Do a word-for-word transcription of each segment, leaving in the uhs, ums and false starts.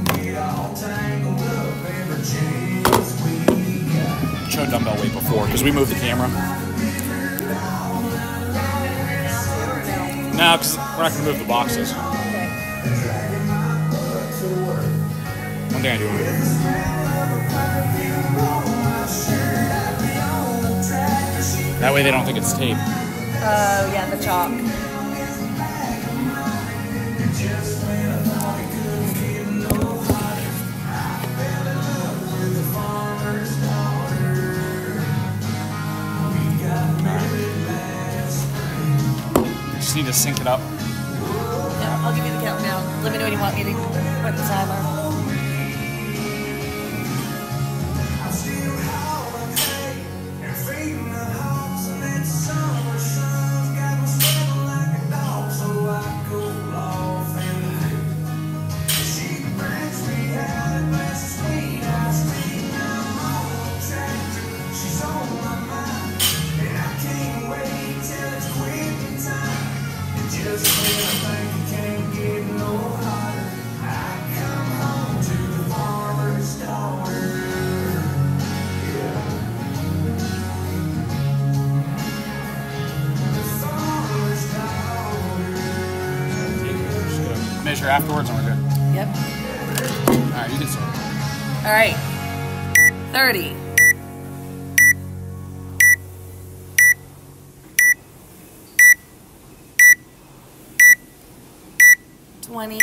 Show dumbbell weight before because we moved the camera. No, because we're not going to move the boxes. One thing I do. That way they don't think it's tape. Oh, yeah, the chalk. Just need to sync it up. Yeah, I'll give you the countdown. Let me know when you want me to put the timer. Measure afterwards and we're good. Yep. Alright, you can start. Alright. thirty. twenty.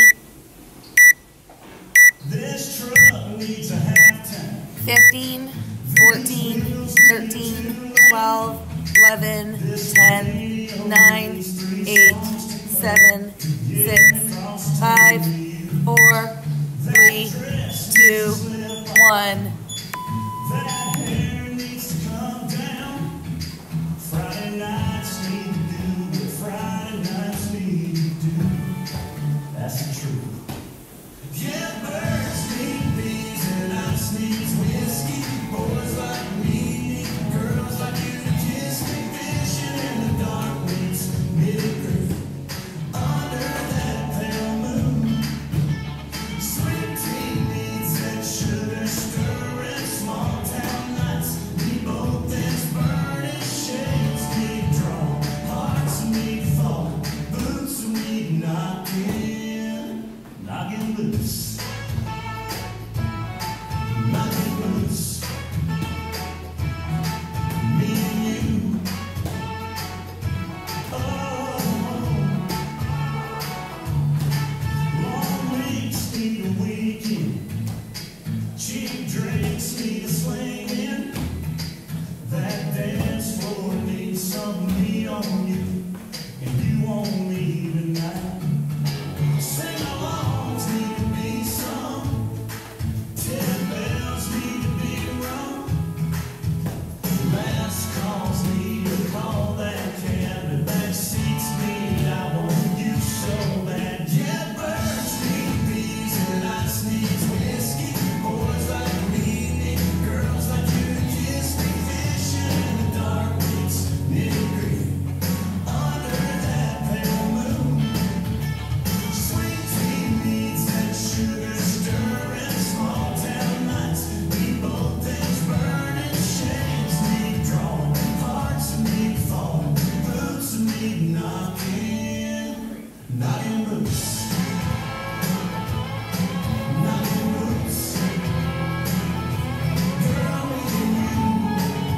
This truck needs a halftime. fifteen, fourteen, thirteen, twelve, eleven, ten, nine, eight, seven, six, five, four, three, two, one. That hair needs to come down. Friday nights need to do what Friday nights need to do. That's the truth. Yeah, birds need bees and ice needs whiskey. Boys like me need girls like you to kiss me. Fishing in the dark weeks, midnight under that pale moon. Sweet tea needs that sugar stirring. Small town nights need both ends burning. Shades need drawn, hearts need fall, boots need knocking, knocking loose. Knocking loose. Me and you. Oh, long weeks need a weekend. Cheap drinks need a swinging. That dance floor needs some meat on you, and you on me tonight. Sing-alongs need to be sung. Ten bells need to be rung. Last calls need to call that cab. The back seats need, I want you so bad. Yeah, birds need bees and ice needs whiskey. Boys like me need girls like you to kiss me. Fishing in the dark weeks, nitty-gritty under that pale moon. Sweet tea needs that sugar stirring. Small town nights need both ends burning. Shades need drawn, hearts need falling, boots need knocking, knocking loose, knocking loose. Girl, me and you.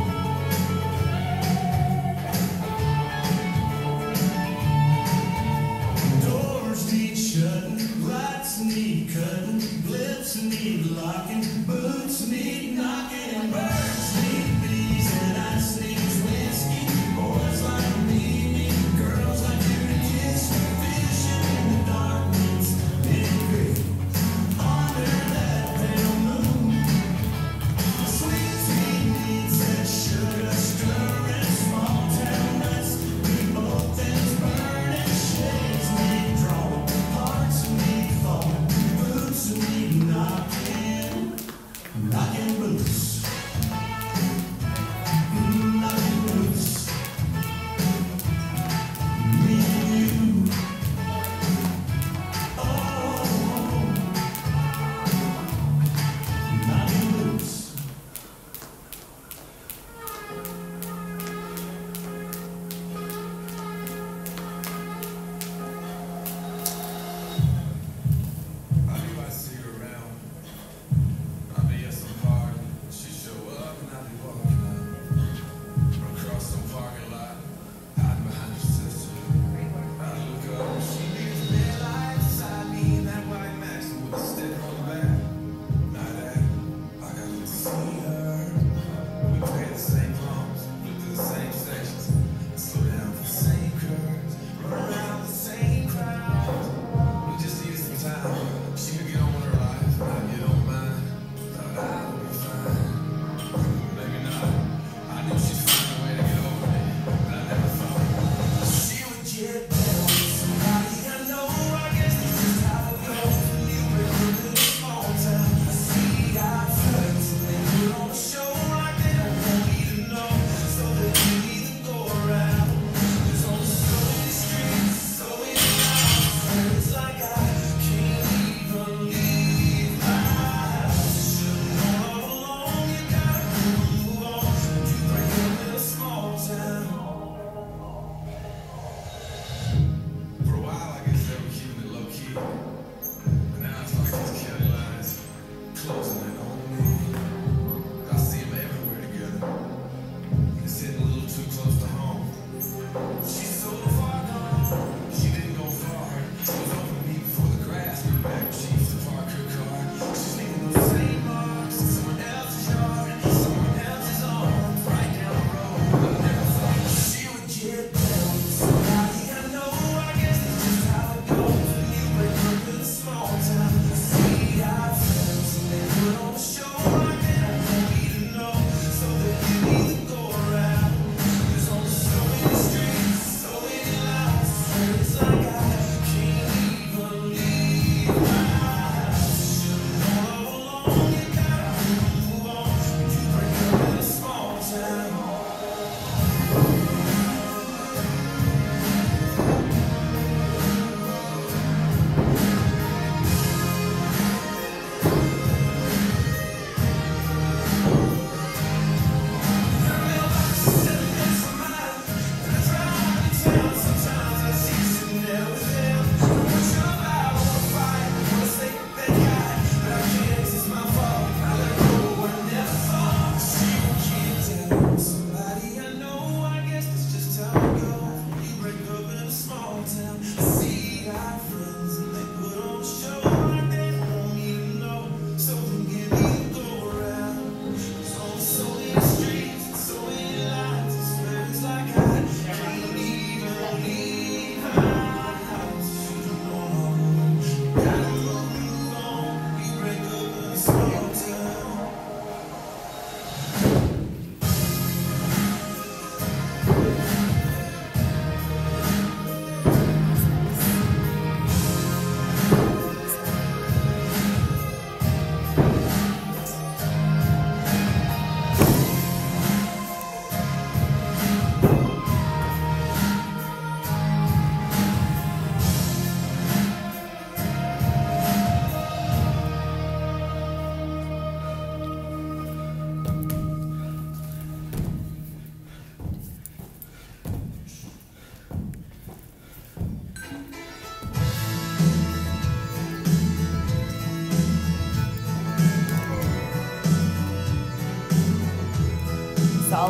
Doors need shutting, lights need cutting, lips need locking, boots need knocking, birds need bees and ice needs whiskey. Boys like me need girls like you to kiss me. Fishing in the dark needs nitty-gritty under that pale moon. Sweet tea needs that sugar stirring. Small town nights need both ends burning. Shades need drawn, hearts need falling, boots need knocking, knocking boots.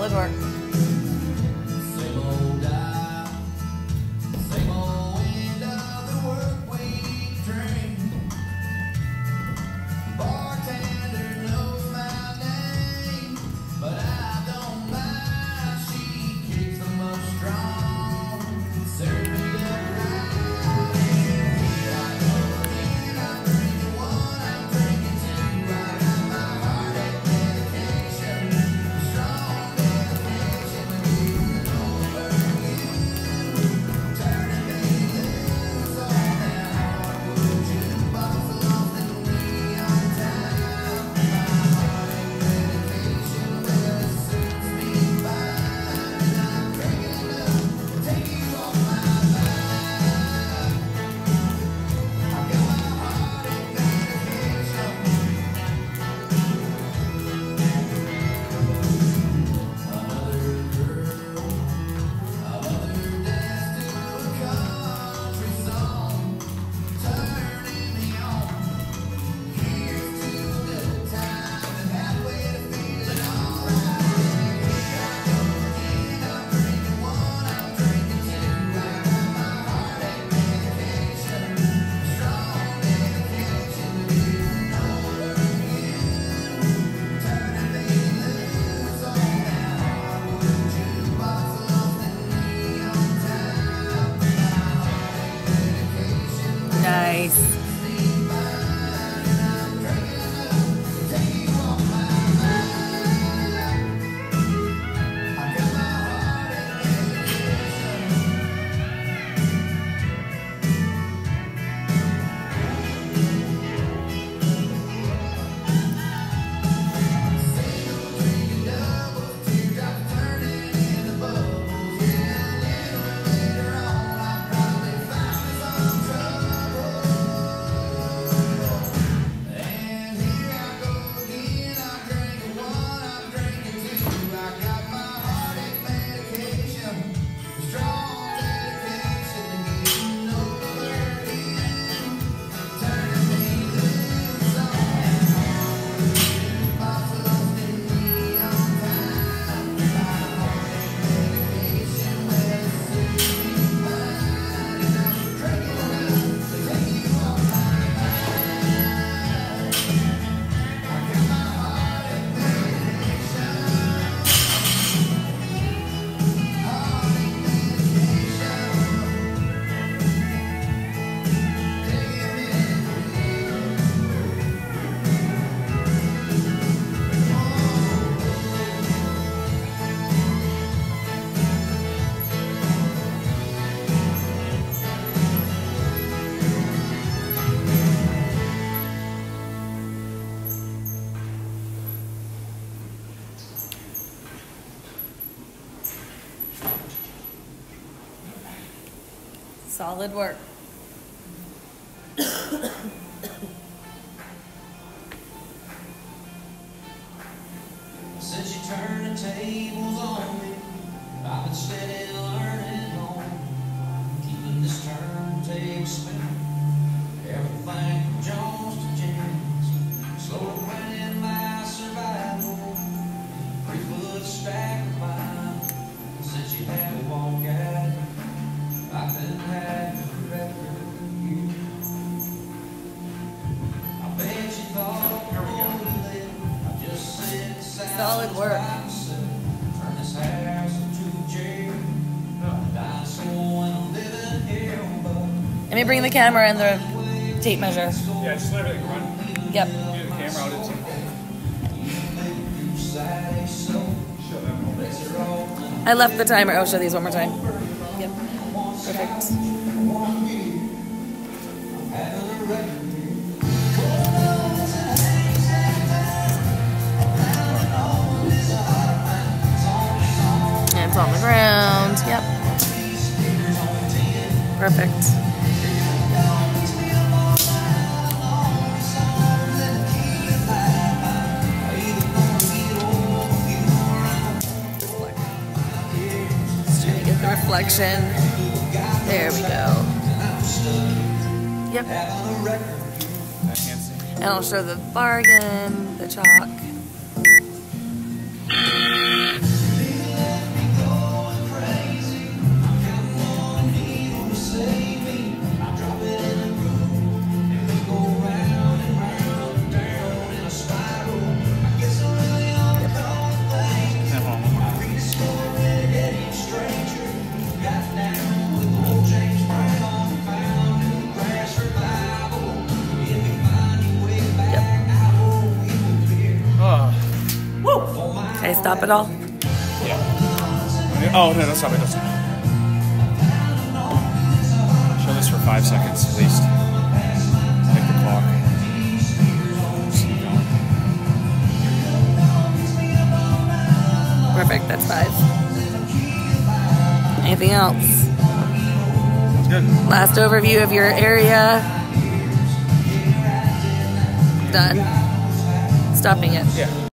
Solid work. Same old dial, same old end of the work week train. Bartender knows my name, but I don't mind. She kicks them up strong, serve me up right. Here I go again, I'm drinking one, I'm drinking two. I got my heartache medication, strong medication to get over you. Turning me loose on that hardwood jukebox, lost in neon time. My heartache medication, well, it suits me fine, and I'm drinking enough to take you off my mind. I've got my heartache medication. Another girl, another dance to a country song, turning me on. Here's to a good time and halfway to feeling alright. Here I go again, I'm drinking one, I'm drinking two. I got my heartache medication, strong medication to get over you. Turning me loose on that hardwood jukebox, lost in neon time. My heartache medication, Nice. me fine, and I'm drinking enough to take you off my mind. I got my heartache medication. Single drinking doubles, teardrops turning into bubbles. Yeah, a little later on, I'll probably find some trouble. And here I go again, I'm drinking one, I'm drinking two. I got my heartache medication, strong medication to getting over you. Turning me loose on that hardwood jukebox, lost in neon time. My heartache medication, well, it suits me fine, and I'm drinking enough to take you off my mind. I got my heartache medication, heartache Solid work. Since you turned the tables on me, I've been steady learning on, keeping this turntable spinning. Everything from Jones to James, slowly planning my survival. Three foot stack of mine. Since you had to walk out, I've been having forever you. I bet you thought you would live. I just sit south. Solid work. Turn this house into a jail. Dying slow and I'm living here, but Let me bring the camera and the tape measure. Yeah, just let everything run. Yep. Get the camera out. It's you say so. show them. Let's roll. I left the timer. I'll show these one more time. Yep. Perfect. Having a record. And it's on the ground. Yep. Perfect. Just trying to get the reflection. There we go. Yep. And I'll show the bargain, the chalk. stop at all? Yeah. Oh, no, don't stop it. Don't stop it. Show this for five seconds at least. Like the clock. Just keep going. Perfect, that's five. Anything else? That's good. Last overview of your area. Done. Stopping it. Yeah.